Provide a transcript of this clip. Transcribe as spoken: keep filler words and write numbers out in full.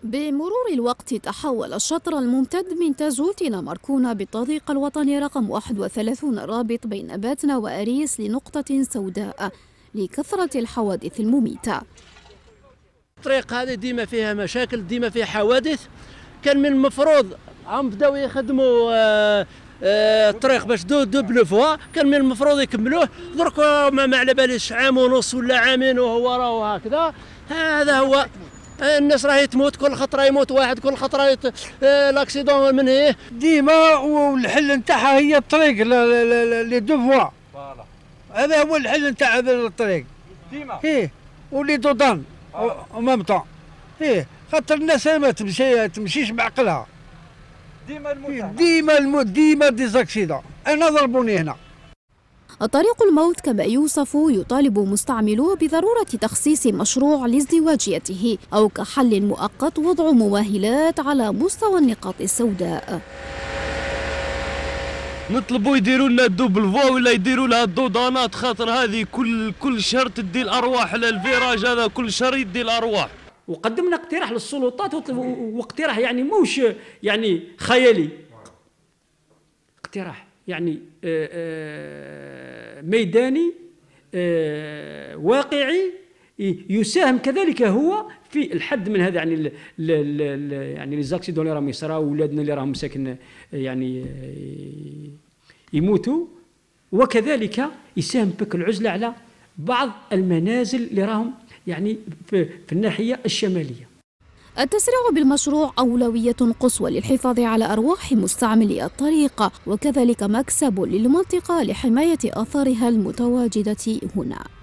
بمرور الوقت تحول الشطر الممتد من تازوت إلى مركونة بالطريق الوطني رقم واحد وثلاثين الرابط بين باتنا وأريس لنقطة سوداء لكثرة الحوادث المميتة. الطريق هذه ديما فيها مشاكل، ديما فيها حوادث. كان من المفروض عم بداو يخدموا آه آه الطريق باش دو دوبل فوا، كان من المفروض يكملوه. درك ما على باليش عام ونص ولا عامين وهو راهو هكذا. هذا هو الناس راهي تموت، كل خطره يموت واحد، كل خطره يت... آه لاكسيدون من هي ديما. والحل نتاعها هي الطريق لي دو فوا، هذا هو الحل نتاع هذا الطريق ديما. ايه ولي دودان ومام طون ايه، خاطر الناس ما تمشي تمشيش بعقلها. ديما الموت ديما الموت ديما ديزاكسيدون. انا ضربوني هنا. طريق الموت كما يوصف يطالب مستعملوه بضرورة تخصيص مشروع لازدواجيته أو كحل مؤقت وضع مؤهلات على مستوى النقاط السوداء. نطلبوا يديروا لنا الدوبل فوا ولا يديروا لها الدودانات، خاطر هذه كل كل شهر تدي الارواح للفيراج هذا، كل شهر يدي الارواح. وقدمنا اقتراح للسلطات، واقتراح يعني موش يعني خيالي، اقتراح يعني ميداني واقعي يساهم كذلك هو في الحد من هذا. يعني ال ال يعني لي زاكسيدون اللي راهم يصراو، ولادنا اللي راهم مساكن يعني يموتوا، وكذلك يساهم بك العزله على بعض المنازل اللي راهم يعني في, في الناحيه الشماليه. التسريع بالمشروع أولوية قصوى للحفاظ على أرواح مستعملي الطريق، وكذلك مكسب للمنطقة لحماية آثارها المتواجدة هنا.